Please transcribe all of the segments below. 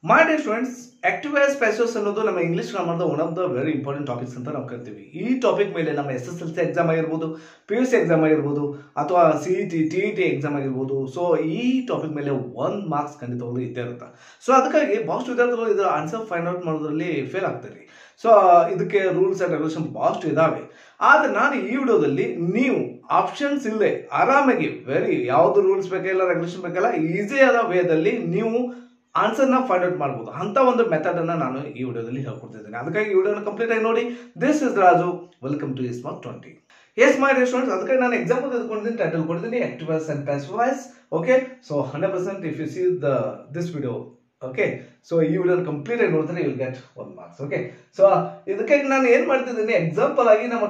My dear friends, active voice passive ಅನ್ನೋದು ನಮ್ಮ English ಗ್ರಾಮರ್ದ one of the very important topics ಅಂತ ನಾವು ಕರಿತೀವಿ. ಈ ಟಾಪಿಕ್ ಮೇಲೆ ನಮ್ಮ SSLC ಎಕ್ಸಾಮ್ ಆಗಿರ್ಬೋದು, PUC ಎಕ್ಸಾಮ್ ಆಗಿರ್ಬೋದು, ಅಥವಾ CET, TET ಎಕ್ಸಾಮ್ ಆಗಿರ್ಬೋದು. ಸೊ ಈ ಟಾಪಿಕ್ ಮೇಲೆ 1 ಮಾರ್ಕ್ಸ್ ಖಂಡಿತವಾಗ್ಲೂ ಇದ್ದೇ ಇರುತ್ತೆ. ಸೊ ಅದಕ್ಕಾಗಿ ಬಹಳಷ್ಟು ವಿದ್ಯಾರ್ಥಿಗಳು ಇದರ ಆನ್ಸರ್ ಫೈಂಡ್ ಔಟ್ ಮಾಡೋದ್ರಲ್ಲಿ ಫೇಲ್ ಆಗ್ತಾರೆ. ಸೊ ಇದಕ್ಕೆ ರೂಲ್ಸ್ ಅಂಡ್ ರೆಗ್ಯುಲೇಷನ್ ಬಹಳಷ್ಟು ಇದಾವೆ. ಆದ್ರೆ ನಾನು ಈ ವಿಡಿಯೋದಲ್ಲಿ ನೀವು ಆಪ್ಷನ್ಸ್ ಇಲ್ಲದೆ ಆರಾಮಾಗಿ ಯಾವ್ದು ರೂಲ್ಸ್ ಬೇಕಿಲ್ಲ, ರೆಗ್ಯುಲೇಷನ್ ಬೇಕಲ್ಲ, ಈಸಿ ಆದ ವೇದಲ್ಲಿ ನೀವು ಆನ್ಸರ್ನ ಫೈಂಡ್ ಔಟ್ ಮಾಡಬಹುದು ಅಂತ ಒಂದು ಮೆಥಡ್ ಅನ್ನ ನಾನು ಈ ವಿಡಿಯೋದಲ್ಲಿ ಹೇಳ್ಕೊಡ್ತಿದ್ದೇನೆ. ಅದಕ್ಕಾಗಿ ಈ ವಿಡಿಯೋನ ಕಂಪ್ಲೀಟ್ ಆಗಿ ನೋಡಿ. This is Raju, welcome to smart 20. Yes my dear students, ಅದಕ್ಕಾಗಿ ನಾನು ಎಕ್ಸಾಂಪಲ್ ತೆಗೆದುಕೊಂಡಿದ್ದೀನಿ, ಟೈಟಲ್ ಕೊಡ್ತೀನಿ active voice and passive voice. Okay, so 100% if you see this video, okay, so ಈ ವಿಡಿಯೋ ಕಂಪ್ಲೀಟ್ ಆಗಿ ನೋಡಿದ್ರೆ you will get 1 marks. Okay, so ಇದಕ್ಕಾಗಿ ನಾನು ಏನ್ ಮಾಡ್ತಿದ್ದೀನಿ, ಎಕ್ಸಾಂಪಲ್ ಆಗಿ ನಮ್ಮ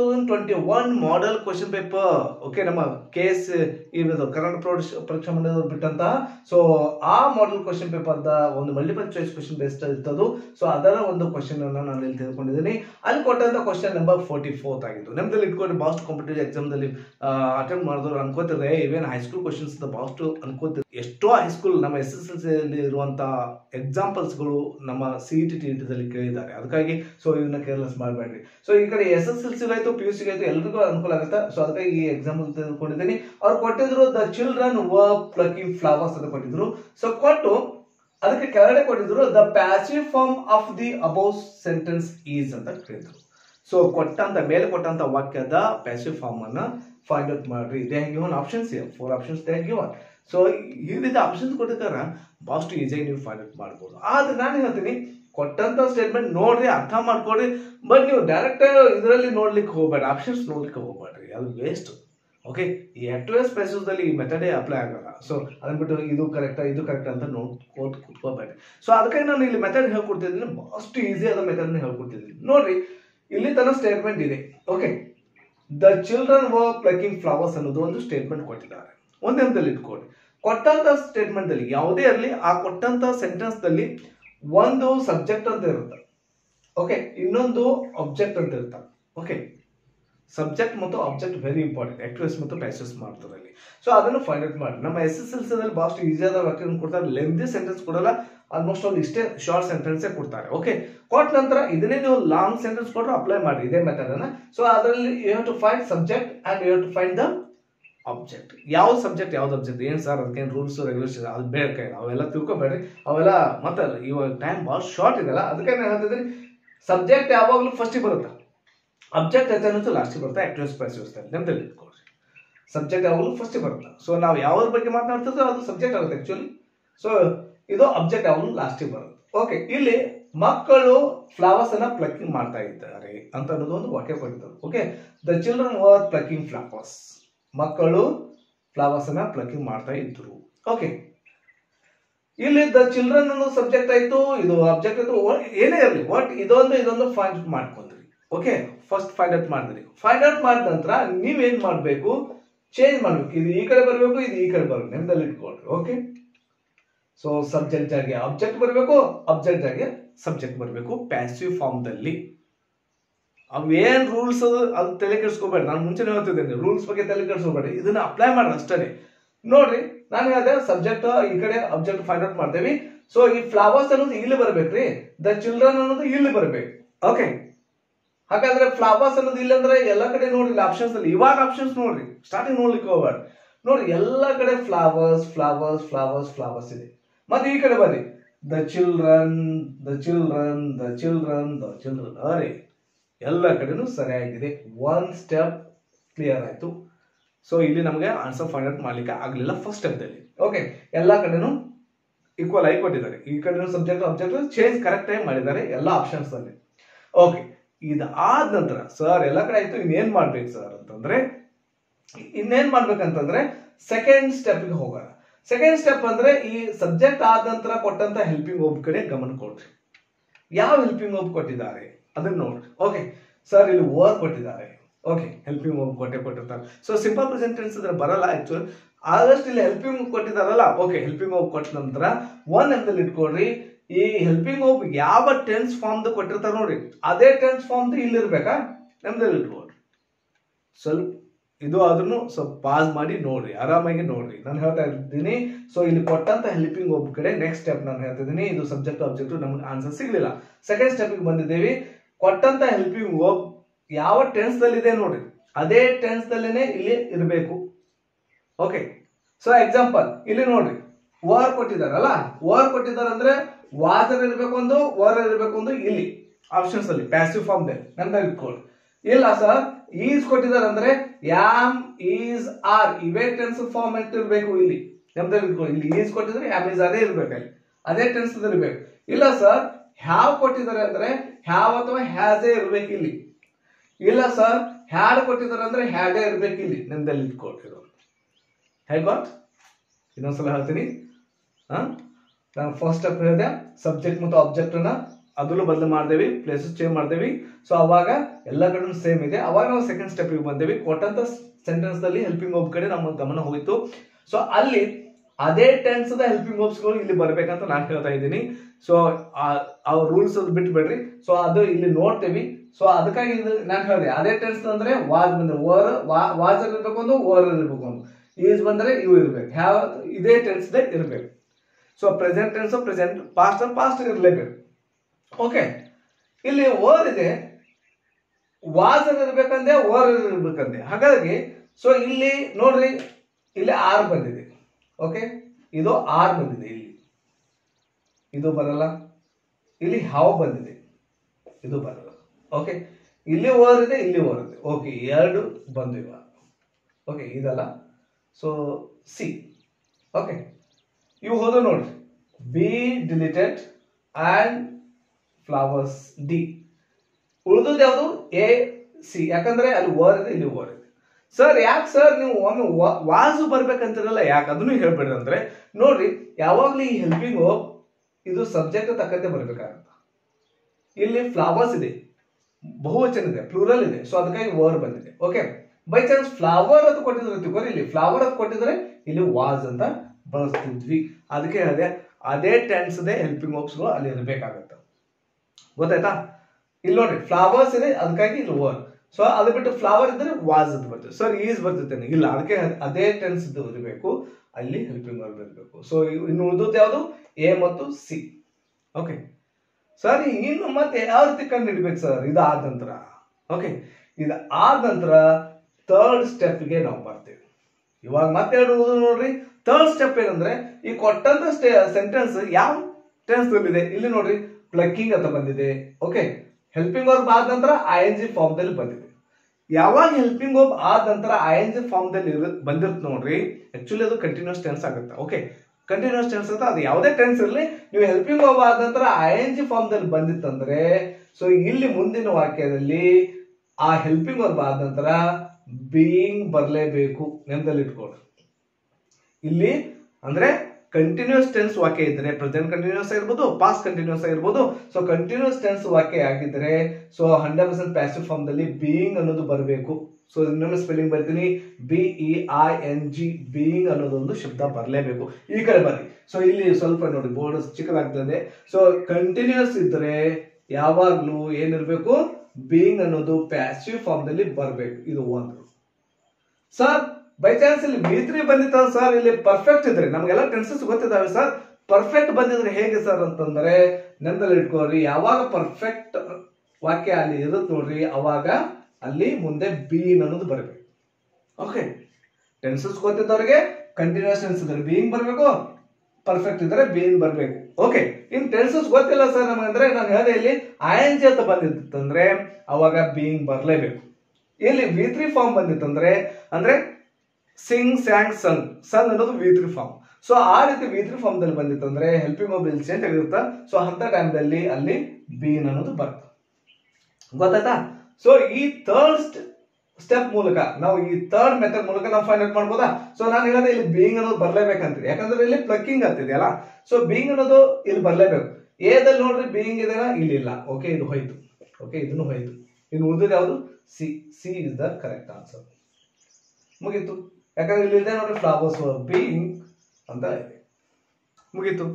2021 ಮಾಡೆಲ್ ಕ್ವಶನ್ ಪೇಪರ್, ಓಕೆ, ನಮ್ಮ KS ಕನ್ನಡ ಪರೀಕ್ಷಾ ಮಂಡಳಿ ಬಿಟ್ಟಂತಹ ಸೊ ಆ ಮಾಡೆಲ್ ಕ್ವಶನ್ ಪೇಪರ್ ಒಂದು ಮಲ್ಟಿಪಲ್ ಚಾಯ್ಸ್ ಕ್ವಶನ್ ಬೇಸ್ಡ್ ಇರ್ತದ್ದು. ಸೊ ಅದರ ಒಂದು ಕ್ವಶನ್ ಅನ್ನ ನಾನು ಇಲ್ಲಿ ತೆಗೆದುಕೊಂಡಿದ್ದೀನಿ. ಅಲ್ಲಿ ಕೊಟ್ಟಂತ ಕ್ವಶನ್ ನಂಬರ್ 44 ಆಗಿತ್ತು. ನಮ್ದಲ್ಲಿ ಇಟ್ಕೊಂಡು ಬಹಳಷ್ಟು ಕಾಂಪಿಟೇಟಿವ್ ಎಕ್ಸಾಮ್ ದಲ್ಲಿ ಅಟೆಂಪ್ಟ್ ಮಾಡಿದವರು ಅನ್ಕೋತಿದ್ರೆ, ಇವೇನ್ ಹೈಸ್ಕೂಲ್ ಕ್ವಶನ್ಸ್ ಬಹಳಷ್ಟು ಅನ್ಕೋತಿದ್ರು. ಎಷ್ಟೋ ಹೈಸ್ಕೂಲ್ ನಮ್ಮ SSLC ಅಲ್ಲಿ ಇರುವಂತ ಎಕ್ಸಾಂಪಲ್ಸ್ ಗಳು ನಮ್ಮ CET TET ದಲ್ಲಿ ಕೇಳಿದ್ದಾರೆ. ಅದಕ್ಕಾಗಿ ಸೊ ಇವನ್ನ ಕೇರ್ಲೆಸ್ ಮಾಡಬೇಡ್ರಿ. ಸೊ ಈ ಕಡೆ SSLC ಆಯ್ತು, PUC ಆಯ್ತು, ಎಲ್ರಿಗೂ ಅನುಕೂಲ ಆಗುತ್ತೆ. ಸೊ ಅದಕ್ಕಾಗಿ ಈ ಎಕ್ಸಾಂಪಲ್ ತೆಗೆದುಕೊಂಡಿದ್ದೀನಿ. ಅವ್ರು ಕೊಟ್ಟಿದ್ರು the children were plucking flowers ಅಂತ ಕೊಟ್ಟಿದ್ರು. ಸೊ ಕೊಟ್ಟು ಅದಕ್ಕೆ ಕೆಳಗಡೆ ಕೊಟ್ಟಿದ್ರು the passive form of the above sentence is ಅಂತ ಕೇಳಿದ್ರು. ಸೊ ಮೇಲೆ ಕೊಟ್ಟಂತ ವಾಕ್ಯದ ಪ್ಯಾಸಿವ್ ಫಾರ್ಮ್ ಅನ್ನ ಫೈಂಡ್ ಔಟ್ ಮಾಡ್ರಿ. They have given options here, 4 options they have given. So ಈ ರೀತಿ ಆಪ್ಷನ್ಸ್ ಕೊಟ್ಟಿದ್ದಾರೆ, ಬಹಳಷ್ಟು ಈಸಿಯಾಗಿ ನೀವು ಫೈಂಡ್ ಔಟ್ ಮಾಡ್ಬೋದು. ಆದ್ರೆ ನಾನು ಹೇಳ್ತೀನಿ, ಕೊಟ್ಟಂತ ಸ್ಟೇಟ್ಮೆಂಟ್ ನೋಡ್ರಿ, ಅರ್ಥ ಮಾಡ್ಕೊಡ್ರಿ, ಬಟ್ ನೀವು ಡೈರೆಕ್ಟ್ ಇದರಲ್ಲಿ ನೋಡ್ಲಿಕ್ಕೆ ಹೋಗ್ಬೇಡ, ಆಪ್ಷನ್ಸ್ ನೋಡ್ಲಿಕ್ಕೆ ಹೋಗ್ಬೇಡ್ರಿ, ಅದು ವೇಸ್ಟ್. ಓಕೆ, ಈ ಆಕ್ಟಿವ್ ವಾಯ್ಸ್ ಪ್ಯಾಸಿವ್ ದಲ್ಲಿ ಈ ಮೆಥಡೇ ಅಪ್ಲೈ ಆಗಲ್ಲ. ಸೊ ಅದನ್ನ ಬಿಟ್ಟು ಇದು ಕರೆಕ್ಟ್ ಅಂತ ನೋಡ್ಕೋತ ಕುತ್ಕೋಬೇಡ್ರಿ. ಸೊ ಅದಕ್ಕಾಗಿ ನಾನು ಇಲ್ಲಿ ಮೆಥಡ್ ಹೇಳ್ಕೊಡ್ತಿದ್ದೀನಿ, ಬಹಳಷ್ಟು ಈಸಿ ಆದ ಮೆಥಡ್ ಹೇಳ್ಕೊಡ್ತಿದ್ದೀನಿ. ನೋಡ್ರಿ, ಇಲ್ಲಿ ತನ್ನ ಸ್ಟೇಟ್ಮೆಂಟ್ ಇದೆ. Okay, the children were plucking flowers ಅನ್ನೋದು ಒಂದು ಸ್ಟೇಟ್ಮೆಂಟ್ ಕೊಟ್ಟಿದ್ದಾರೆ. ಒಂದೇ ಹಂತದಲ್ಲಿ ಇಟ್ಕೊಳ್ಳಿ. ಕೊಟ್ಟಂತ ಸ್ಟೇಟ್ಮೆಂಟ್ ದಲ್ಲಿ ಯಾವುದೇ ಇರಲಿ, ಆ ಕೊಟ್ಟಂತ ಸೆಂಟೆನ್ಸ್ ದಲ್ಲಿ ಒಂದು ಸಬ್ಜೆಕ್ಟ್ ಅಂತ ಇರುತ್ತೆ, ಓಕೆ, ಇನ್ನೊಂದು ಆಬ್ಜೆಕ್ಟ್ ಅಂತ ಇರ್ತಾರೆ. ಓಕೆ, ಸಬ್ಜೆಕ್ಟ್ ಮತ್ತು object very important active voice ಮತ್ತು ಪ್ಯಾಸಿವ್ ಮಾಡೋದ್ರಲ್ಲಿ. ಸೊ ಅದನ್ನು ಫೈಂಡ್ ಔಟ್ ಮಾಡಿ. ನಮ್ಮ SSLC ದಲ್ಲಿ ಬಹಳಷ್ಟು ಈಸಿಯಾದ ವಾಕ್ಯ ಕೊಡ್ತಾರೆ, ಲೆಂದಿ ಸೆಂಟೆನ್ಸ್ ಕೊಡಲ್ಲ, ಆಲ್ಮೋಸ್ಟ್ ಒಂದು ಇಷ್ಟೇ ಶಾರ್ಟ್ ಸೆಂಟೆನ್ಸ್ ಕೊಡ್ತಾರೆ. ಓಕೆ, ಕೊಟ್ಟ ನಂತರ ಇದನ್ನೇ ನೀವು ಲಾಂಗ್ ಸೆಂಟೆನ್ಸ್ ಕೊಟ್ಟರೆ ಅಪ್ಲೈ ಮಾಡಿ ಇದೇ ಮೆಥಡ್ ಅನ್ನ. ಸೊ ಅದರಲ್ಲಿ you have to find subject and you have to find the object. ಯಾವ ಸಬ್ಜೆಕ್ಟ್ ಯಾವ್ದು ಆಬ್ಜೆಕ್ಟ್ ಏನ್ ಸರ್, ಅದಕ್ಕೇನು ರೂಲ್ಸ್ ರೆಗ್ಯುಲೇಷನ್ ಅದು ಬೇರೆ, ಅವೆಲ್ಲ ತಿಳ್ಕೊಬೇಡ್ರಿ, ಅವೆಲ್ಲ ಮತ್ತೆ ಇವಾಗ ಟೈಮ್ ಬಹಳ ಶಾರ್ಟ್ ಇದೆಲ್ಲ. ಅದಕ್ಕೆ ನಾನು ಹೇಳ್ತಿದ್ದೀನಿ, ಸಬ್ಜೆಕ್ಟ್ ಯಾವಾಗಲೂ ಫಸ್ಟಿಗೆ ಬರುತ್ತೆ, ಅಬ್ಜೆಕ್ಟ್ ಅಂತ ಲಾಸ್ಟಿಗೆ ಬರುತ್ತೆ. ಆಕ್ಟಿವ್ ವಾಯ್ಸ್ ಪ್ಯಾಸಿವ್ ವಾಯ್ಸ್ ನೆನಪಲ್ಲಿ ಇಟ್ಕೊಳ್ರಿ, ಸಬ್ಜೆಕ್ಟ್ ಯಾವಾಗಲೂ ಫಸ್ಟಿಗೆ ಬರುತ್ತೆ. ಸೊ ನಾವು ಯಾವ್ದ್ರ ಬಗ್ಗೆ ಮಾತನಾಡ್ತಿದ್ರೆ ಅದು ಸಬ್ಜೆಕ್ಟ್ ಆಗುತ್ತೆ ಆಕ್ಚುಲಿ. ಸೊ ಇದು ಅಬ್ಜೆಕ್ಟ್ ಯಾವಾಗಲೂ ಲಾಸ್ಟಿಗೆ ಬರುತ್ತೆ. ಓಕೆ, ಇಲ್ಲಿ ಮಕ್ಕಳು ಫ್ಲವರ್ಸ್ ಅನ್ನ ಪ್ಲಕಿಂಗ್ ಮಾಡ್ತಾ ಇದ್ದಾರೆ ಅಂತ ಅನ್ನೋದು ಒಂದು ವಾಕ್ಯ ಕೊಟ್ಟಿದ್ದಾರೆ. Okay, the children were plucking flowers, ಮಕ್ಕಳು ಫ್ಲವರ್ಸ್ ಅನ್ನ ಪ್ಲಕಿಂಗ್ ಮಾಡ್ತಾ ಇದ್ರು. ಓಕೆ, ಇಲ್ಲಿ ದ ಚಿಲ್ಡ್ರನ್ ಅನ್ನೋದು ಸಬ್ಜೆಕ್ಟ್ ಆಯ್ತು, ಇದು ಆಬ್ಜೆಕ್ಟ್ ಆಯ್ತು, ಏನೇ ಇರಲಿ, ವಾಟ್ ಇದೊಂದು ಫೈಂಡ್ ಔಟ್ ಮಾಡ್ಕೊಂಡ್ರಿ. ಓಕೆ, ಫಸ್ಟ್ ಫೈಂಡ್ ಔಟ್ ಮಾಡಿದ್ರಿ. ಫೈಂಡ್ ಔಟ್ ಮಾಡಿದ ನಂತರ ನೀವೇನ್ ಮಾಡ್ಬೇಕು, ಚೇಂಜ್ ಮಾಡ್ಬೇಕು. ಇದು ಈ ಕಡೆ ಬರಬೇಕು, ಇದು ಈ ಕಡೆ ಬರಬೇಕು, ನೆನಪಲ್ಲಿ ಇಟ್ಕೊಳ್ರಿ. ಓಕೆ, ಸೊ ಸಬ್ಜೆಕ್ಟ್ ಆಗಿ ಆಬ್ಜೆಕ್ಟ್ ಬರಬೇಕು, ಆಬ್ಜೆಕ್ಟ್ ಆಗಿ ಸಬ್ಜೆಕ್ಟ್ ಬರಬೇಕು ಪ್ಯಾಸಿವ್ ಫಾರ್ಮ್ ದಲ್ಲಿ. ಅವೇನ್ ರೂಲ್ಸ್ ಅದು ತಲೆ ಕೆಡಿಸ್ಕೋಬೇಡಿ, ನಾನು ಮುಂಚೆನೆ ಹೇಳ್ತಿದ್ದೇನೆ, ರೂಲ್ಸ್ ಬಗ್ಗೆ ತಲೆ ಕೆಡಿಸ್ಕೋಬೇಡಿ, ಇದನ್ನ ಅಪ್ಲೈ ಮಾಡ್ರಿ ಅಷ್ಟೇ. ನೋಡ್ರಿ, ನಾನು ಹೇಳಿದೆ ಸಬ್ಜೆಕ್ಟ್ ಈ ಕಡೆ ಆಬ್ಜೆಕ್ಟ್ ಫೈಂಡ್ ಔಟ್ ಮಾಡ್ತೇವಿ. ಸೊ ಈ ಫ್ಲವರ್ಸ್ ಅನ್ನೋದು ಇಲ್ಲಿ ಬರ್ಬೇಕ್ರಿ, ದ ಚಿಲ್ಡ್ರನ್ ಅನ್ನೋದು ಇಲ್ಲಿ ಬರ್ಬೇಕು. ಓಕೆ, ಹಾಗಾದ್ರೆ ಫ್ಲವರ್ಸ್ ಅನ್ನೋದು ಇಲ್ಲ ಅಂದ್ರೆ ಎಲ್ಲ ಕಡೆ ನೋಡ್ರಿ ಆಪ್ಷನ್ಸ್ ಅಲ್ಲಿ. ಇವಾಗ ಆಪ್ಷನ್ಸ್ ನೋಡ್ರಿ, ಸ್ಟಾರ್ಟಿಂಗ್ ನೋಡ್ಲಿಕ್ಕೆ ಹೋಗ್ಬೇಡ, ನೋಡ್ರಿ ಎಲ್ಲ ಕಡೆ ಫ್ಲವರ್ಸ್ ಫ್ಲವರ್ಸ್ ಫ್ಲವರ್ಸ್ ಫ್ಲವರ್ಸ್ ಇದೆ. ಮತ್ತೆ ಈ ಕಡೆ ಬರ್ರಿ, the children the children the children the children, ಅರೆ ಎಲ್ಲ ಕಡೆನೂ ಸರಿಯಾಗಿದೆ. 1 ಸ್ಟೆಪ್ ಕ್ಲಿಯರ್ ಆಯ್ತು. ಸೊ ಇಲ್ಲಿ ನಮಗೆ ಆನ್ಸರ್ ಫೈಂಡ್ ಔಟ್ ಮಾಡ್ಲಿಕ್ಕೆ ಆಗ್ಲಿಲ್ಲ ಫಸ್ಟ್ ಸ್ಟೆಪ್ ದಲ್ಲಿ. ಓಕೆ, ಎಲ್ಲಾ ಕಡೆನೂ ಈಕ್ವಲ್ ಆಗಿ ಕೊಟ್ಟಿದ್ದಾರೆ, ಈ ಕಡೆ ಸಬ್ಜೆಕ್ಟ್ ಆಬ್ಜೆಕ್ಟ್ ಚೇಂಜ್ ಕರೆಕ್ಟ್ ಆಗಿ ಮಾಡಿದ್ದಾರೆ ಎಲ್ಲ ಆಪ್ಷನ್ಸ್ ಅಲ್ಲಿ. ಓಕೆ, ಇದಾದ ನಂತರ ಸರ್ ಎಲ್ಲ ಕಡೆ ಆಯ್ತು, ಇನ್ನೇನ್ ಮಾಡ್ಬೇಕು ಸರ್ ಅಂತಂದ್ರೆ, ಇನ್ನೇನ್ ಮಾಡ್ಬೇಕಂತಂದ್ರೆ ಸೆಕೆಂಡ್ ಸ್ಟೆಪ್ ಗೆ ಹೋಗೋಣ. ಸೆಕೆಂಡ್ ಸ್ಟೆಪ್ ಅಂದ್ರೆ ಈ ಸಬ್ಜೆಕ್ಟ್ ಆದ ನಂತರ ಕೊಟ್ಟಂತ ಹೆಲ್ಪಿಂಗ್ ವರ್ಬ್ ಕಡೆ ಗಮನ ಕೊಡ್ರಿ. ಯಾವ ಹೆಲ್ಪಿಂಗ್ ವರ್ಬ್ ಕೊಟ್ಟಿದ್ದಾರೆ ಅದನ್ನ ನೋಡ್ರಿ. ಓಕೆ, ಸರ್ ಇಲ್ಲಿ ವರ್ಬ್ ಕೊಟ್ಟಿದ್ದಾರೆ. ಓಕೆ, ಹೆಲ್ಪಿಂಗ್ ವರ್ಬ್ ಕೊಟ್ಟಿರ್ತಾರೆ. ಸೊ ಸಿಂಪಲ್ ಪ್ರೆಸೆಂಟ್ ಟೆನ್ಸ್ ಇದ್ರೆ ಬರಲ್ಲ ಆಕ್ಚುಲಿ, ಆದಷ್ಟು ಇಲ್ಲಿ ಹೆಲ್ಪಿಂಗ್ ವರ್ಬ್ ಕೊಟ್ಟಿದಾರಲ್ಲ. ಓಕೆ, ಹೆಲ್ಪಿಂಗ್ ವರ್ಬ್ ಕೊಟ್ಟ ನಂತರ 1 ಅಂತಲ್ಲಿ ಇಟ್ಕೊಡ್ರಿ. ಈ ಹೆಲ್ಪಿಂಗ್ ವರ್ಬ್ ಯಾವ ಟೆನ್ಸ್ ಫಾರ್ಮ್ ಕೊಟ್ಟಿರ್ತಾರೆ ನೋಡ್ರಿ, ಅದೇ ಟೆನ್ಸ್ ಫಾರ್ಮ್ ಇಲ್ಲಿ ಇರ್ಬೇಕಾ, ನಮ್ದಲ್ಲಿ ಇಟ್ಕೊಡ್ರಿ. ಸ್ವಲ್ಪ ಇದು ಅದನ್ನು ಸ್ವಲ್ಪ ಪಾಸ್ ಮಾಡಿ ನೋಡ್ರಿ, ಆರಾಮಾಗಿ ನೋಡ್ರಿ, ನಾನು ಹೇಳ್ತಾ ಇದ್ದೀನಿ. ಸೊ ಇಲ್ಲಿ ಕೊಟ್ಟಂತ ಹೆಲ್ಪಿಂಗ್ ವರ್ಬ್ ಕಡೆ ನೆಕ್ಸ್ಟ್ ಸ್ಟೆಪ್ ನಾನು ಹೇಳ್ತಾ ಇದ್ದೀನಿ. ಇದು ಸಬ್ಜೆಕ್ಟ್ ಆಬ್ಜೆಕ್ಟ್ ನಮ್ಗೆ ಆನ್ಸರ್ ಸಿಗ್ಲಿಲ್ಲ. ಸೆಕೆಂಡ್ ಸ್ಟೆಪ್ ಬಂದಿದ್ದೇವೆ. ಕೊಟ್ಟಂತ ಹೆಲ್ಪಿಂಗ್ ವರ್ಬ್ ಯಾವ ಟೆನ್ಸ್ ದಲ್ಲಿ ಇದೆ ನೋಡ್ರಿ, ಅದೇ ಟೆನ್ಸ್ ದಲ್ಲೇನೆ ಇಲ್ಲಿ ಇರಬೇಕು. ಓಕೆ, ಸೊ ಎಕ್ಸಾಂಪಲ್ ಇಲ್ಲಿ ನೋಡ್ರಿ, ವರ್ ಕೊಟ್ಟಿದಾರಲ್ಲ, ವರ್ ಕೊಟ್ಟಿದ್ದಾರೆ ಅಂದ್ರೆ ವಾದರ್ ಇರಬೇಕು ಒಂದು, ವರ್ ಇರಬೇಕು ಒಂದು. ಇಲ್ಲಿ ಆಪ್ಷನ್ಸ್ ಅಲ್ಲಿ ಪ್ಯಾಸಿವ್ ಫಾರ್ಮ್ ದಲ್ಲಿ ನಂತರ ಇಟ್ಕೊಳ್ಳಿ. ಇಲ್ಲ ಸರ್, ಈಸ್ ಕೊಟ್ಟಿದ್ದಾರೆ ಅಂದ್ರೆ ಯಾಮ್, ಈಸ್, ಆರ್ ಇವೇ ಟೆನ್ಸ್ ಫಾರ್ಮ್ ಅಂತ ಇರಬೇಕು. ಇಲ್ಲಿ ನಮ್ದಲ್ಲಿ ಇಟ್ಕೊಳ್ಳಿ. ಇಲ್ಲಿ ಈಸ್ ಕೊಟ್ಟಿದ್ರೆ ಯಾಮ್, ಈಸ್, ಆರ್ ಇರ್ಬೇಕು, ಅಲ್ಲಿ ಅದೇ ಟೆನ್ಸ್ ಇರಬೇಕು. ಇಲ್ಲ ಸರ್, ಹ್ಯಾವ್ ಕೊಟ್ಟಿದ್ದಾರೆ ಅಂದ್ರೆ ಹ್ಯಾವ್ ಅಥವಾ ಹ್ಯಾಸ್ ಇರ್ಬೇಕು ಇಲ್ಲಿ. ಇಲ್ಲ ಸರ್, ಹ್ಯಾಡ್ ಕೊಟ್ಟಿದ್ದಾರೆ ಅಂದ್ರೆ ಹ್ಯಾಡ್ ಇರ್ಬೇಕು ಇಲ್ಲಿ. ನಮ್ದಲ್ಲಿ ಇಟ್ಕೊಳ್ತಿರೋ ಹೇಗಾಟ್ ಇನ್ನೊಂದ್ಸಲ ಹೇಳ್ತೀನಿ. ನಾನು ಫಸ್ಟ್ ಸ್ಟೆಪ್ ಹೇಳಿದೆ, ಸಬ್ಜೆಕ್ಟ್ ಮತ್ತು ಆಬ್ಜೆಕ್ಟ್ ಅನ್ನ ಅದರಲ್ಲೂ ಬದಲು ಮಾಡ್ದೇವಿ, ಪ್ಲೇಸಸ್ ಚೇಂಜ್ ಮಾಡ್ದೇವಿ. ಸೊ ಅವಾಗ ಎಲ್ಲ ಕಡೆ ಸೇಮ್ ಇದೆ. ಅವಾಗ ನಾವು ಸೆಕೆಂಡ್ ಸ್ಟೆಪ್ ಬಂದೇವಿ. ಕೊಟ್ಟಂತ ಸೆಂಟೆನ್ಸ್ ದಲ್ಲಿ ಹೆಲ್ಪಿಂಗ್ ವರ್ಬ್ ಕಡೆ ನಮ್ಮ ಗಮನ ಹೋಗಿತ್ತು. ಸೊ ಅಲ್ಲಿ ಅದೇ ಟೆನ್ಸ್ ಹೆಲ್ಪಿಂಗ್ ವರ್ಬ್ಸ್ಗಳು ಇಲ್ಲಿ ಬರ್ಬೇಕಂತ ನಾನು ಹೇಳ್ತಾ ಇದ್ದೀನಿ. ಸೊ ಆ ರೂಲ್ಸ್ ಅದು ಬಿಟ್ಬಿಡ್ರಿ. ಸೊ ಅದು ಇಲ್ಲಿ ನೋಡ್ತೇವಿ. ಸೊ ಅದಕ್ಕಾಗಿ ನಾನು ಹೇಳಿದೆ, ಅದೇ ಟೆನ್ಸ್ ಅಂದ್ರೆ ವಾಜ್ ಬಂದ್ರೆ ವಾಜ್ ಇರ್ಬೇಕು ಒಂದು, ಓವರ್ ಇರ್ಬೇಕು ಒಂದು. ಈಸ್ ಬಂದ್ರೆ ಇವು ಇರ್ಬೇಕು, ಹ್ಯಾವ್ ಇದೇ ಟೆನ್ಸ್ ಇರ್ಬೇಕು. So present tense present, past ಇರ್ಲೇಬೇಕು. ಓಕೆ, ಇಲ್ಲಿ ಓರ್ ಇದೆ, ವಾಸ್ ಇರ್ಬೇಕಂದೆ, ಓರ್ ಇರ್ಬೇಕಂದೆ. ಹಾಗಾಗಿ ಸೊ ಇಲ್ಲಿ ನೋಡ್ರಿ, ಇಲ್ಲಿ ಆರ್ ಬಂದಿದೆ. ಓಕೆ, ಇದು ಆರ್ ಬಂದಿದೆ, ಇಲ್ಲಿ ಇದು ಬರಲ್ಲ. ಇಲ್ಲಿ ಹಾವ್ ಬಂದಿದೆ, ಇದು ಬರಲ್ಲ. ಓಕೆ, ಇಲ್ಲಿ ಓರ್ ಇದೆ, ಇಲ್ಲಿ ಓರ್ ಇದೆ. ಓಕೆ, ಎರಡು ಬಂದು ಇವಾಗ. ಓಕೆ, ಇದಲ್ಲ. So C. ಓಕೆ, ಇವು ಹೋದ ನೋಡ್ರಿ, B deleted and flowers D. ಉಳಿದದ್ದು ಯಾವುದು? A, C. ಯಾಕಂದ್ರೆ ಅಲ್ಲಿ ಓರ್ ಇದೆ, ಇಲ್ಲಿ ಓರ್ ಇದೆ. ಸರ್ ಯಾಕೆ ಸರ್ ನೀವು ಒಮ್ಮೆ ವಾಸು ಬರ್ಬೇಕಂತಿರಲ್ಲ, ಯಾಕೆ ಅದನ್ನು ಹೇಳ್ಬೇಡ್ರಿ ಅಂದ್ರೆ ನೋಡ್ರಿ, ಯಾವಾಗ್ಲೂ ಈ ಹೆಲ್ಪಿಂಗ್ ವರ್ಬ್ ಇದು ಸಬ್ಜೆಕ್ಟ್ ತಕ್ಕಂತೆ ಬರ್ಬೇಕಾಗತ್ತ. ಇಲ್ಲಿ ಫ್ಲವರ್ಸ್ ಇದೆ, ಬಹುವಚನ ಇದೆ, ಪ್ಲೂರಲ್ ಇದೆ. ಸೊ ಅದಕ್ಕಾಗಿ ವರ್ಡ್ ಬಂದಿದೆ. ಓಕೆ, ಬೈ ಚಾನ್ಸ್ ಫ್ಲವರ್ ಅಂತ ಕೊಟ್ಟಿದ್ರೆ ತಿಳ್ಕೊರಿ, ಇಲ್ಲಿ ಫ್ಲವರ್ ಅಂತ ಕೊಟ್ಟಿದ್ರೆ ಇಲ್ಲಿ ವಾಸ್ ಅಂತ ಬಳಸ್ತಿದ್ವಿ. ಅದಕ್ಕೆ ಹೇಳಿದೆ, ಅದೇ ಟೆನ್ಸ್ ಇದೆ ಹೆಲ್ಪಿಂಗ್ ವರ್ಬ್ಸ್ಗಳು ಅಲ್ಲಿ ಇರಬೇಕಾಗತ್ತ. ಗೊತ್ತಾಯ್ತಾ? ಇಲ್ಲಿ ನೋಡ್ರಿ, ಫ್ಲವರ್ಸ್ ಇದೆ, ಅದಕ್ಕಾಗಿ ಇಲ್ಲಿ ವರ್ಡ್. ಸೊ ಅದು ಬಿಟ್ಟು ಫ್ಲವರ್ ಇದ್ರೆ ವಾಸ್ ಅಂತ ಬರ್ತದೆ. ಸರ್ ಈಸ್ ಬರ್ತೈತೇನೆ, ಇಲ್ಲ, ಅದಕ್ಕೆ ಅದೇ ಟೆನ್ಸ್ ಇರಬೇಕು, ಅಲ್ಲಿ ಹೆಲ್ಪಿಂಗ್ ವರ್ಬ್ ಇರಬೇಕು. ಸೊ ಇನ್ನು ಉಳಿದದ್ದು ಯಾವುದು? ಎ ಮತ್ತು ಸಿ. ಓಕೆ ಸರ್, ಇನ್ನು ಮತ್ತೆ ಯಾವ ರೀತಿ ಕಂಡು ಹಿಡಿಬೇಕು ಸರ್? ಇದು ಆದ ನಂತರ, ಓಕೆ, ಇದು ಆದ ನಂತರ ಥರ್ಡ್ ಸ್ಟೆಪ್ಗೆ ನಾವು ಬರ್ತೇವೆ. ಇವಾಗ ಮತ್ತೆ ಹೇಳುವುದು ನೋಡ್ರಿ, ಥರ್ಡ್ ಸ್ಟೆಪ್ ಏನಂದ್ರೆ, ಈ ಕೊಟ್ಟಂತ ಸೆಂಟೆನ್ಸ್ ಯಾವ ಟೆನ್ಸ್ ಇದೆ ಇಲ್ಲಿ ನೋಡ್ರಿ, ಪ್ಲಕ್ಕಿಂಗ್ ಅಂತ ಬಂದಿದೆ. ಓಕೆ, ಹೆಲ್ಪಿಂಗ್ ವರ್ಬ್ ಆದ ನಂತರ ING ಫಾರ್ಮ್ ದಲ್ಲಿ ಬಂದಿದೆ. ಯಾವಾಗ ಹೆಲ್ಪಿಂಗ್ ವರ್ಬ್ ಆದ ನಂತರ ING ಫಾರ್ಮ್ ದಲ್ಲಿ ಬಂದಿರುತ್ತೆ ನೋಡ್ರಿ, ಆಕ್ಚುಲಿ ಅದು ಕಂಟಿನ್ಯೂಸ್ ಟೆನ್ಸ್ ಆಗುತ್ತೆ. ಓಕೆ, ಕಂಟಿನ್ಯೂಸ್ ಟೆನ್ಸ್ ಅಂತ ಅದು ಯಾವುದೇ ಟೆನ್ಸ್ ಇರಲಿ, ನೀವು ಹೆಲ್ಪಿಂಗ್ ವರ್ಬ್ ಆದ ನಂತರ ING ಫಾರ್ಮ್ ದಲ್ಲಿ ಬಂದಿತ್ತಂದ್ರೆ, ಸೊ ಇಲ್ಲಿ ಮುಂದಿನ ವಾಕ್ಯದಲ್ಲಿ ಆ ಹೆಲ್ಪಿಂಗ್ ವರ್ಬ್ ಆದ ನಂತರ ಬೀಯಿಂಗ್ ಬರಲೇಬೇಕು. ನೆನಪಲ್ಲಿ ಇಟ್ಕೊಳ್ಳಿ. ಇಲ್ಲಿ ಅಂದ್ರೆ ಕಂಟಿನ್ಯೂಸ್ ಟೆನ್ಸ್ ವಾಕ್ಯ ಇದ್ರೆ ಪ್ರೆಸೆಂಟ್ ಕಂಟಿನ್ಯೂಸ್ ಆಗಿರ್ಬೋದು, ಪಾಸ್ಟ್ ಕಂಟಿನ್ಯೂಸ್ ಆಗಿರ್ಬೋದು. ಸೊ ಕಂಟಿನ್ಯೂಸ್ ಟೆನ್ಸ್ ವಾಕ್ಯ ಆಗಿದ್ರೆ ಸೊ 100% ಪ್ಯಾಸಿವ್ ಫಾರ್ಮ್ ದಲ್ಲಿ ಬೀಯಿಂಗ್ ಅನ್ನೋದು ಬರಬೇಕು. ಸೊ ಇನ್ನೊಮ್ಮೆ ಸ್ಪೆಲ್ಲಿಂಗ್ ಬರ್ತೀನಿ, BEING, ಬೀಯಿಂಗ್ ಅನ್ನೋದೊಂದು ಶಬ್ದ ಬರಲೇಬೇಕು. ಈ ಕಡೆ ಬರ್ರಿ. ಸೊ ಇಲ್ಲಿ ಸ್ವಲ್ಪ ನೋಡಿ, ಬೋರ್ಡ್ ಚಿಕ್ಕದಾಗ್ತದೆ. ಸೊ ಕಂಟಿನ್ಯೂಸ್ ಇದ್ರೆ ಯಾವಾಗ್ಲೂ ಏನಿರ್ಬೇಕು? ಬೀಯಿಂಗ್ ಅನ್ನೋದು ಪ್ಯಾಸಿವ್ ಫಾರ್ಮ್ ದಲ್ಲಿ ಬರಬೇಕು. ಇದು ಒಂದು. ಸರ್ ಬೈ ಚಾನ್ಸ್ ಇಲ್ಲಿ B3 ಬಂದಿತ್ತ ಸರ್, ಇಲ್ಲಿ ಪರ್ಫೆಕ್ಟ್ ಇದ್ರೆ, ನಮ್ಗೆಲ್ಲ ಟೆನ್ಸಸ್ ಗೊತ್ತಿದ್ದಾವೆ ಸರ್, ಪರ್ಫೆಕ್ಟ್ ಬಂದಿದ್ರೆ ಹೇಗೆ ಸರ್ ಅಂತಂದ್ರೆ, ನೆನಪಲ್ಲಿ ಇಟ್ಕೋರಿ, ಯಾವಾಗ ಪರ್ಫೆಕ್ಟ್ ವಾಕ್ಯ ಅಲ್ಲಿ ಇರುತ್ತೆ ನೋಡ್ರಿ, ಅವಾಗ ಅಲ್ಲಿ ಮುಂದೆ ಬೀಯಿಂಗ್ ಅನ್ನೋದು ಬರಬೇಕು. ಓಕೆ, ಟೆನ್ಸಸ್ ಗೊತ್ತಿದ್ದವ್ರಿಗೆ ಕಂಟಿನ್ಯೂಸ್ ಟೆನ್ಸ್ ಇದ್ರೆ ಬೀಯಿಂಗ್ ಬರಬೇಕು, ಪರ್ಫೆಕ್ಟ್ ಇದ್ರೆ ಬೀಯಿಂಗ್ ಬರಬೇಕು. ಓಕೆ, ಇನ್ ಟೆನ್ಸಸ್ ಗೊತ್ತಿಲ್ಲ ಸರ್ ನಮಗಂದ್ರೆ, ನಾನು ಹೇಳಿದೆ ಇಲ್ಲಿ ING ಅಂತ ಬಂದಿತ್ತಂದ್ರೆ ಅವಾಗ ಬೀಯಿಂಗ್ ಬರಲೇಬೇಕು. ಇಲ್ಲಿ V3 ಫಾರ್ಮ್ ಬಂದಿತ್ತಂದ್ರೆ, ಅಂದ್ರೆ ಸಿಂಗ್, ಸ್ಯಾಂಗ್, ಸನ್, ಸನ್ ಅನ್ನೋದು V3 ಫಾರ್ಮ್. ಸೊ ಆ ರೀತಿ V3 ಫಾರ್ಮ್ ದಲ್ಲಿ ಬಂದಿತ್ತಂದ್ರೆ ಹೆಲ್ಪಿಂಗ್ ವರ್ಬ್ ಇಲ್ಲಿ ಚೇಂಜ್ ಆಗಿರುತ್ತೆ. ಸೊ ಅಂತ ಟೈಮ್ ದಲ್ಲಿ ಅಲ್ಲಿ ಬೀನ್ ಅನ್ನೋದು ಬರುತ್ತೆ. ಗೊತ್ತಾಯ್ತಾ? ಸೊ ಈ ಥರ್ಡ್ ಸ್ಟೆಪ್ ಮೂಲಕ ನಾವು, ಈ ಥರ್ಡ್ ಮೆಥಡ್ ಮೂಲಕ ನಾವು ಫೈಂಡ್ ಔಟ್ ಮಾಡ್ಬೋದಾ? ಸೊ ನಾನು ಹೇಳಿದೆ ಇಲ್ಲಿ ಬೀಯಿಂಗ್ ಅನ್ನೋದು ಬರ್ಲೇಬೇಕಂತೀರಿ, ಯಾಕಂದ್ರೆ ಇಲ್ಲಿ ಪ್ಲಕ್ಕಿಂಗ್ ಆಗ್ತಿದೆಯಲ್ಲ. ಸೊ ಬೀಯಿಂಗ್ ಅನ್ನೋದು ಇಲ್ಲಿ ಬರ್ಲೇಬೇಕು. ಎದಲ್ಲಿ ನೋಡ್ರಿ ಬೀಯಿಂಗ್ ಇದೆನಾ? ಇಲ್ಲಿ ಇಲ್ಲ. ಓಕೆ, ಇದು ಹೋಯ್ತು. ಓಕೆ, ಇದನ್ನು ಹೋಯ್ತು. ಇನ್ನು ಉಳಿದಿದ್ದು ಯಾವುದು? C. C is the correct answer. ಮುಗೀತು. ಯಾಕಂದ್ರೆ ಇಲ್ಲಿ ಇದೆ ನೋಡ್ರಿ, ಫ್ಲವರ್ಸ್ ಬೀಯಿಂಗ್ ಅಂತ ಇದೆ. ಮುಗೀತು.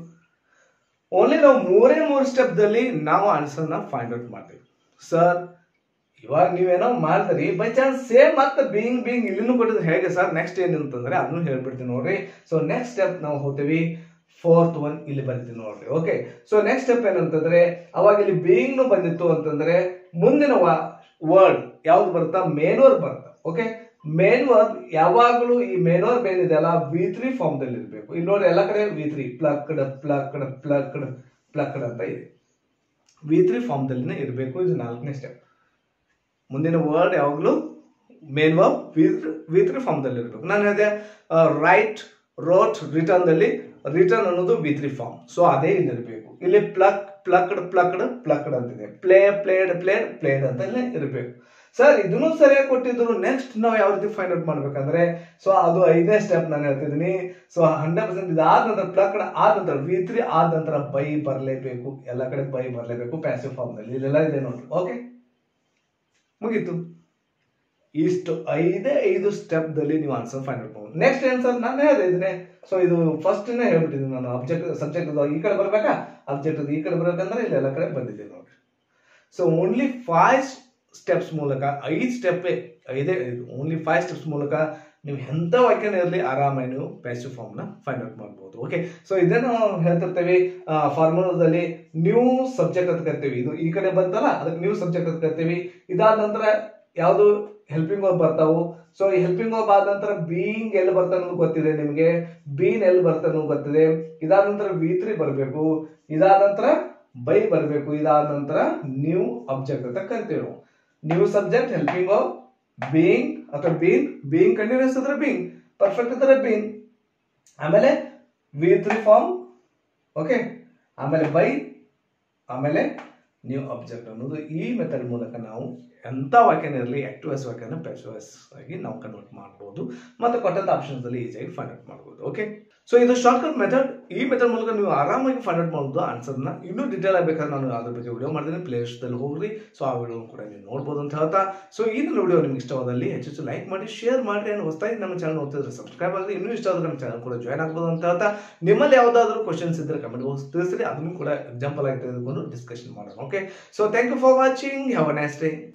ಓನ್ಲಿ ನಾವು ಮೂರೇ ಮೂರು ಸ್ಟೆಪ್ ದಲ್ಲಿ ನಾವು ಆನ್ಸರ್ ನ ಫೈಂಡ್ ಔಟ್ ಮಾಡ್ತೀವಿ. ಸರ್ ಇವಾಗ ನೀವೇನೋ ಮಾಡಿದ್ರಿ ಬೈ ಚಾನ್ಸ್ ಸೇಮ್ ಮತ್ತೆ ಬೀಯಿಂಗ್ ಇಲ್ಲಿನೂ ಕೊಟ್ಟಿದ್ರೆ ಹೇಗೆ ಸರ್ ನೆಕ್ಸ್ಟ್ ಏನಂತಂದ್ರೆ ಅದನ್ನು ಹೇಳ್ಬಿಡ್ತೀನಿ ನೋಡ್ರಿ. ಸೊ ನೆಕ್ಸ್ಟ್ ಸ್ಟೆಪ್ ನಾವು ಹೋಗ್ತೀವಿ, ಫೋರ್ತ್ ಒನ್ ಇಲ್ಲಿ ಬರ್ತೀನಿ ನೋಡ್ರಿ. ಓಕೆ, ಸೊ ನೆಕ್ಸ್ಟ್ ಸ್ಟೆಪ್ ಏನಂತಂದ್ರೆ ಅವಾಗ ಇಲ್ಲಿ ಬೀಯಿಂಗ್ ಬಂದಿತ್ತು ಅಂತಂದ್ರೆ ಮುಂದಿನ ವರ್ಡ್ ಯಾವ್ದು ಬರುತ್ತಾ, ಮೇನ್ ವರ್ಬ್ ಬರುತ್ತಾ. ಓಕೆ, ಮೇನ್ ವರ್ಬ್ ಯಾವಾಗಲೂ ಈ ಮೇನ್ ವರ್ಬ್ ಏನಿದೆ ಅಲ್ಲ V3 ಫಾರ್ಮ್ ದಲ್ಲಿ ಇರಬೇಕು. ಇಲ್ಲಿ ನೋಡಿ ಎಲ್ಲ ಕಡೆ V3 ಪ್ಲಕ್ಡ್ ಪ್ಲಕ್ಡ್ ಪ್ಲಕ್ಡ್ ಪ್ಲಕ್ಡ್ ಅಂತ ಇದೆ, V3 ಫಾರ್ಮ್ ದಲ್ಲಿನೇ ಇರಬೇಕು. ಇದು 4ನೇ ಸ್ಟೆಪ್. ಮುಂದಿನ ವರ್ಡ್ ಯಾವಾಗಲೂ ಮೇನ್ ವರ್ಬ್ V3 ಫಾರ್ಮ್ ದಲ್ಲಿ ಇರಬೇಕು. ನಾನು ಹೇಳಿದೆ ರೈಟ್, ರೋಟ್, ರಿಟರ್ನ್ ದಲ್ಲಿ ರಿಟರ್ನ್ ಅನ್ನೋದು V3 ಫಾರ್ಮ್. ಸೊ ಅದೇ ಇಲ್ಲಿ ಇರಬೇಕು. ಇಲ್ಲಿ ಪ್ಲಕ್ಡ್ ಪ್ಲಕ್ಡ್ ಅಂತಿದೆ, ಪ್ಲೇಡ್ ಪ್ಲೇಡ್ ಅಂತ ಇರಬೇಕು. ಸರ್ ಇದನ್ನು ಸರಿಯಾಗಿ ಕೊಟ್ಟಿದ್ರು. ನೆಕ್ಸ್ಟ್ ನಾವು ಯಾವ ರೀತಿ ಫೈಂಡ್ ಔಟ್ ಮಾಡ್ಬೇಕಂದ್ರೆ, ಸೊ ಅದು 5ನೇ ಸ್ಟೆಪ್ ನಾನು ಹೇಳ್ತಿದ್ದೀನಿ. ಸೊ 100% ಇದಾದ ನಂತರ ಪ್ಲಕ್ಡ್ ಆದ ನಂತರ V3 ಆದ ನಂತರ ಬೈ ಬರಲೇಬೇಕು. ಎಲ್ಲ ಕಡೆ ಬೈ ಬರಲೇಬೇಕು ಪ್ಯಾಸಿವ್ ಫಾರ್ಮ್ ನಲ್ಲಿ. ಇದೆಲ್ಲ ಇದೆ ನೋಡ್ರಿ. ಓಕೆ, ಮುಗೀತು. ಇಷ್ಟು 5 ಸ್ಟೆಪ್ ದಲ್ಲಿ ನೀವು ಆನ್ಸರ್ ಫೈಂಡ್ ಔಟ್ ಮಾಡ್ಬೋದು. ನೆಕ್ಸ್ಟ್ ಆನ್ಸರ್ ನಾನು ಹೇಳಿದ್ದೀನಿ. ಸೊ ಇದು ಫಸ್ಟ್ ಹೇಳ್ಬಿಟ್ಟಿದ್ದೀನಿ ನಾನು. ಸಬ್ಜೆಕ್ಟ್ ಈ ಕಡೆ ಬರ್ಬೇಕಾ, ಅಬ್ಜೆಕ್ಟ್ ಈ ಕಡೆ ಬರ್ಬೇಕಂದ್ರೆ ಇಲ್ಲಿ ಎಲ್ಲ ಕಡೆ ಬಂದಿದೆ ನೋಡ್ರಿ. ಸೊ ಓನ್ಲಿ 5 ಸ್ಟೆಪ್ಸ್ ಮೂಲಕ, 5 ಸ್ಟೆಪ್ ಇದೆ, ಓನ್ಲಿ 5 ಸ್ಟೆಪ್ಸ್ ಮೂಲಕ ನೀವು ಎಂತ ವಾಕ್ಯನ ಇರಲಿ ಆರಾಮಾಗಿ ನೀವು ಪ್ಯಾಸಿವ್ ಫಾರ್ಮ್ ನ ಫೈಂಡ್ ಔಟ್ ಮಾಡಬಹುದು. ಓಕೆ, ಸೊ ಇದನ್ನು ಹೇಳ್ತಿರ್ತೇವೆ ಫಾರ್ಮುಲಾದಲ್ಲಿ ನ್ಯೂ ಸಬ್ಜೆಕ್ಟ್ ಅಂತ ಕರಿತೀವಿ. ಇದು ಈ ಕಡೆ ಬಂತಲ್ಲ ಅದಕ್ಕೆ ನ್ಯೂ ಸಬ್ಜೆಕ್ಟ್ ಅಂತ ಕರಿತೀವಿ. ಇದಾದ ನಂತರ ಯಾವುದು ಹೆಲ್ಪಿಂಗ್ ವರ್ಬ್ ಬರ್ತಾವು. ಸೊ ಈ ಹೆಲ್ಪಿಂಗ್ ವರ್ಬ್ ಆದ ನಂತರ ಬೀಯಿಂಗ್ ಎಲ್ಲಿ ಬರ್ತಾನೆ ಅನ್ನೋದು ಗೊತ್ತಿದೆ ನಿಮಗೆ, ಬೀನ್ ಎಲ್ಲಿ ಬರ್ತಾನೆ ಅನ್ನೋದು ಗೊತ್ತಿದೆ. ಇದಾದ ನಂತರ V3 ಬರಬೇಕು, ಇದಾದ ನಂತರ ಬೈ ಬರಬೇಕು, ಇದಾದ ನಂತರ ನ್ಯೂ ಆಬ್ಜೆಕ್ಟ್ ಅಂತ ಕರಿತೀವಿ ನಾವು. New subject, helping verb, being ಅಥವಾ ಬೀಯಿಂಗ್ ಕಂಟಿನ್ಯೂಸ್ ಇದ್ರೆ ಬೀಯಿಂಗ್, ಪರ್ಫೆಕ್ಟ್ ಇದ್ರೆ ಬೀನ್, ಆಮೇಲೆ V3 ಫಾರ್ಮ್. ಓಕೆ, ಆಮೇಲೆ ಬೈ, ಆಮೇಲೆ ನ್ಯೂ ಆಬ್ಜೆಕ್ಟ್ ಅನ್ನೋದು. ಈ ಮೆಥಡ್ ಮೂಲಕ ನಾವು ಎಂತ ವಾಕ್ಯನ ಇರಲಿ ಆಕ್ಟಿವ್ ವಾಯ್ಸ್ ವಾಕ್ಯನ ಪ್ಯಾಸಿವ್ ವಾಯ್ಸ್ ಆಗಿ ನಾವು ಕನ್ವರ್ಟ್ ಮಾಡಬಹುದು ಮತ್ತು ಕೊಟ್ಟಂತ ಆಪ್ಷನ್ಸ್ ಅಲ್ಲಿ ಈಸಿಯಾಗಿ ಫೈಂಡ್ ಔಟ್ ಮಾಡಬಹುದು. ಓಕೆ, ಸೊ ಇದು ಶಾರ್ಟ್ಕಟ್ ಮೆಥಡ್. ಈ ಮೆಥಡ್ ಮೂಲಕ ನೀವು ಆರಾಮಾಗಿ ಫೈಂಡ್ ಔಟ್ ಮಾಡಬಹುದು ಆನ್ಸರ್ನ. ಇನ್ನೂ ಡೀಟೇಲ್ ಆಗಬೇಕಾದ್ರೆ ನಾನು ಅದ್ರ ಬಗ್ಗೆ ವಿಡಿಯೋ ಮಾಡಿದ್ದೀನಿ, ಪ್ಲೇ ಲಿಸ್ಟಲ್ಲಿ ಹೋಗ್ರಿ. ಸೊ ಆ ವಿಡಿಯೋ ಕೂಡ ನೀವು ನೋಡ್ಬೋದು ಅಂತ ಹೇಳ್ತಾ, ಸೊ ಈ ವಿಡಿಯೋ ನಿಮ್ಗೆ ಇಷ್ಟವಾದಲ್ಲಿ ಹೆಚ್ಚು ಲೈಕ್ ಮಾಡಿ, ಶೇರ್ ಮಾಡಿ, and ಹೊಸದಾಗಿ ನಮ್ಮ ಚಾನಲ್ ನೋಡ್ತಿದ್ರೆ ಸಬ್ಸ್ಕ್ರೈಬ್ ಆಗಿ, ಇನ್ನೂ ಇಷ್ಟ ಆದ್ರೆ ನಮ್ಮ ಚಾನಲ್ ಕೂಡ ಜಾಯ್ನ್ ಆಗ್ಬೋದು ಅಂತ ಹೇಳ್ತಾ, ನಿಮ್ಮಲ್ಲಿ ಯಾವುದಾದ್ರೂ ಕ್ವಶನ್ಸ್ ಇದ್ರೆ ಕಮೆಂಟ್ ಬಾಕ್ಸ್ ತಿಳಿಸ್ರಿ, ಅದನ್ನು ಕೂಡ ಎಕ್ಸಾಂಪಲ್ ಆಗಿ ತೆಗೆದುಕೊಂಡು ಡಿಸ್ಕಷನ್ ಮಾಡೋಣ. Okay, so thank you for watching, have a nice day.